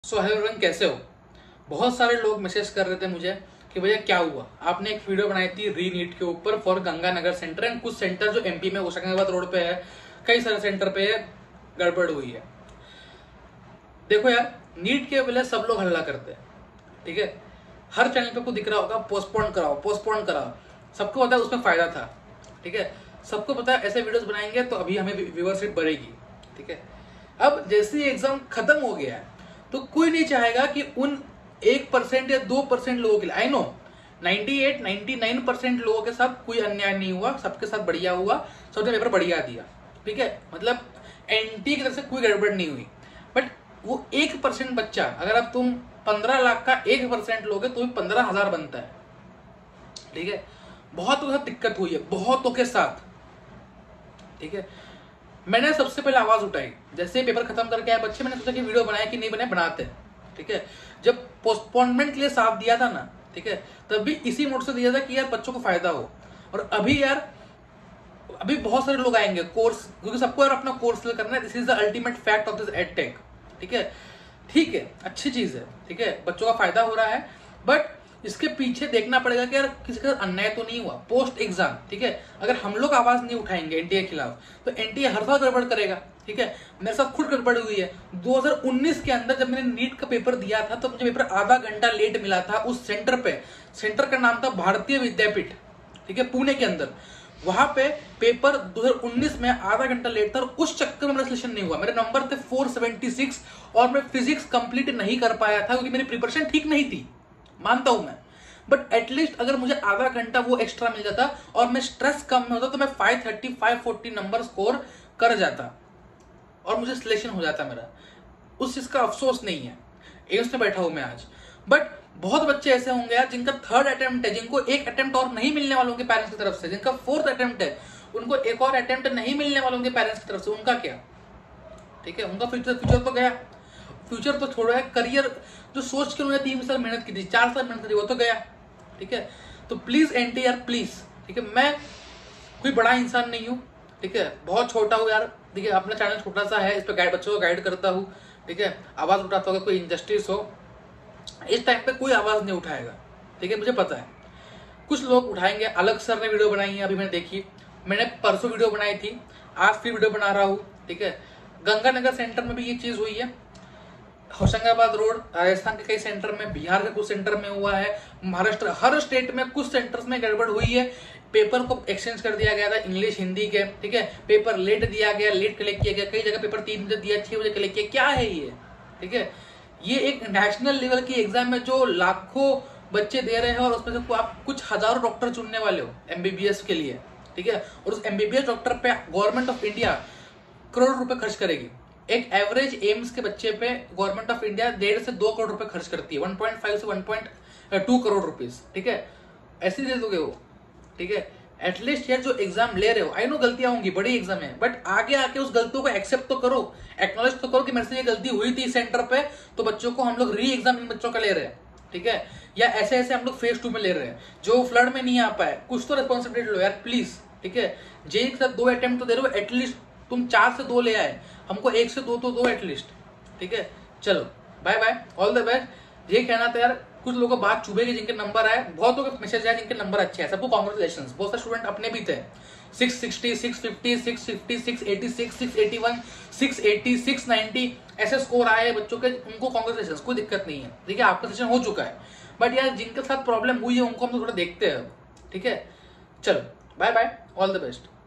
So hello everyone, कैसे हो। बहुत सारे लोग मैसेज कर रहे थे मुझे कि भैया क्या हुआ, आपने एक वीडियो बनाई थी री नीट के ऊपर फॉर गंगानगर सेंटर एंड कुछ सेंटर जो एमपी में होशंगाबाद रोड पे है, कई सारे सेंटर पे गड़बड़ हुई है। देखो यार, नीट के पहले सब लोग हल्ला करते हैं, ठीक है। हर चैनल पे आपको दिख रहा होगा पोस्टपोन कराओ पोस्टपोन कराओ, सबको पता है उसमें फायदा था, ठीक है। सबको पता है ऐसे वीडियोस बनाएंगे तो अभी हमें व्यूअरशिप बढ़ेगी, ठीक है। अब जैसे ही एग्जाम खत्म हो गया है तो कोई नहीं चाहेगा कि उन 1% या 2% लोगों के लिए, आई नो 98-99% लोगों के साथ कोई अन्याय नहीं हुआ, सबके साथ बढ़िया हुआ, सबने पेपर बढ़िया दिया, ठीक है। मतलब एनटी की तरफ से कोई गड़बड़ नहीं हुई। बट वो 1% बच्चा, अगर अब तुम 15 लाख का 1% लोगे तो भी 15,000 बनता है, ठीक है। बहुतों के साथ दिक्कत हुई है, बहुतों के साथ, ठीक है। मैंने सबसे पहले आवाज उठाई जैसे पेपर खत्म करके आए बच्चे, मैंने सोचा कि वीडियो बनाए कि नहीं बनाए, बनाते हैं, ठीक है। जब पोस्टपोनमेंट के लिए साथ दिया था ना, ठीक है, तब भी इसी मोड से दिया था कि यार बच्चों को फायदा हो। और अभी यार अभी बहुत सारे लोग आएंगे कोर्स, क्योंकि सबको यार अपना कोर्स करना है। This is the ultimate fact of this edtech, ठीक है। ठीक है, अच्छी चीज है, ठीक है, बच्चों का फायदा हो रहा है। बट इसके पीछे देखना पड़ेगा कि यार किसी के साथ अन्याय तो नहीं हुआ पोस्ट एग्जाम, ठीक है। अगर हम लोग आवाज नहीं उठाएंगे एनटीए के खिलाफ तो एनटीए हर साल गड़बड़ करेगा, ठीक है। मेरे साथ खुद गड़बड़ हुई है 2019 के अंदर। जब मैंने नीट का पेपर दिया था तो मुझे पेपर आधा घंटा लेट मिला था उस सेंटर पे। सेंटर का नाम था भारतीय विद्यापीठ, ठीक है, पुणे के अंदर। वहां पे पेपर 2019 में आधा घंटा लेट था और उस चक्कर में मेरा सिलेक्शन नहीं हुआ। मेरे नंबर थे 476 और मैं फिजिक्स कंप्लीट नहीं कर पाया था क्योंकि मेरी प्रिपरेशन ठीक नहीं थी, मानता हूं मैं। बट एटलीस्ट अगर मुझे आधा घंटा वो एक्स्ट्रा मिल जाता और मैं स्ट्रेस कम में होता तो मैं 530 540 नंबर स्कोर कर जाता और मुझे सिलेक्शन हो जाता मेरा। उस चीज का अफसोस नहीं है, एम्स में बैठा हूं मैं आज। बट बहुत बच्चे ऐसे होंगे यार जिनका 3rd अटेम्प्ट है, जिनको एक अटेम्प्ट और नहीं मिलने वालों के पेरेंट्स की तरफ से, जिनका 4th अटेम्प्ट है, उनको एक और अटेम्प्ट नहीं मिलने वालों के पेरेंट्स की तरफ से, उनका क्या, ठीक है। उनका फ्यूचर तो गया। फ्यूचर तो छोड़ो है, करियर जो सोच के उन्होंने 3 साल मेहनत की थी, 4 साल मेहनत की थी, वो तो गया, ठीक है। तो प्लीज एनटीआर प्लीज, ठीक है। मैं कोई बड़ा इंसान नहीं हूँ, ठीक है, बहुत छोटा हूँ यार, ठीक है। अपना चैनल छोटा सा है, इस पर बच्चों को गाइड करता हूँ, ठीक है। आवाज उठाता होगा, कोई इंजस्टिस हो, इस टाइम पे कोई आवाज नहीं उठाएगा, ठीक है, मुझे पता है। कुछ लोग उठाएंगे। अलग सर ने वीडियो बनाई है, अभी मैंने देखी, मैंने परसों वीडियो बनाई थी, आज फिर वीडियो बना रहा हूँ, ठीक है। गंगानगर सेंटर में भी ये चीज हुई है, होशंगाबाद रोड, राजस्थान के कई सेंटर में, बिहार के कुछ सेंटर में हुआ है, महाराष्ट्र, हर स्टेट में कुछ सेंटर्स में गड़बड़ हुई है। पेपर को एक्सचेंज कर दिया गया था इंग्लिश हिंदी के, ठीक है। पेपर लेट दिया गया, लेट कलेक्ट किया गया, कई जगह पेपर 3 बजे दिया, 6 बजे कलेक्ट किया। क्या है ये, ठीक है। ये एक नेशनल लेवल की एग्जाम है जो लाखों बच्चे दे रहे हैं और उसमें से आप कुछ हजारों डॉक्टर चुनने वाले हो एमबीबीएस के लिए, ठीक है। और उस एमबीबीएस डॉक्टर पे गवर्नमेंट ऑफ इंडिया करोड़ रुपए खर्च करेगी। एक एवरेज एम्स के बच्चे पे गवर्नमेंट ऑफ इंडिया 1.5 से 2 करोड़ रुपए खर्च करती है, 1.5 से 1.2 करोड़ रुपीज, ठीक है। ऐसे दे दोगे वो, ठीक है। एटलीस्ट यार जो एग्जाम ले रहे हो, आई नो गलतियां होंगी, बड़ी एग्जाम है, बट आगे आके उस गलतियों को एक्सेप्ट तो करो, एक्नॉलेज तो करो कि मेरे से ये गलती हुई थी सेंटर पे, तो बच्चों को हम लोग री एग्जाम इन बच्चों का ले रहे हैं, ठीक है। या ऐसे ऐसे हम लोग फेज 2 में ले रहे हैं, जो फ्लड में नहीं आ पाए, कुछ तो रेस्पॉन्सिबिलिटी लो यार प्लीज, ठीक है। जेई के साथ 2 अटेम्प्ट तो दे रहे हो, एटलीस्ट तुम 4 से 2 ले आए, हमको 1 से 2 तो दो एटलीस्ट, ठीक है। चलो bye bye, all the best. ये कहना था यार, कुछ लोगों को बात चुभेगी जिनके नंबर आए, बहुत लोगों के मैसेज आए जिनके नंबर अच्छे हैं, सबको कांग्रेचुलेशंस। बहुत सारे स्टूडेंट अपने भी थे 660 650 650 686 681 680 690 ऐसे स्कोर आए बच्चों के, उनको कांग्रेचुलेशंस, कोई दिक्कत नहीं है, ठीक है। आपका सेशन हो चुका है। बट यार जिनके साथ प्रॉब्लम हुई है उनको हम थोड़ा देखते हैं, ठीक है। चलो bye bye, all the best.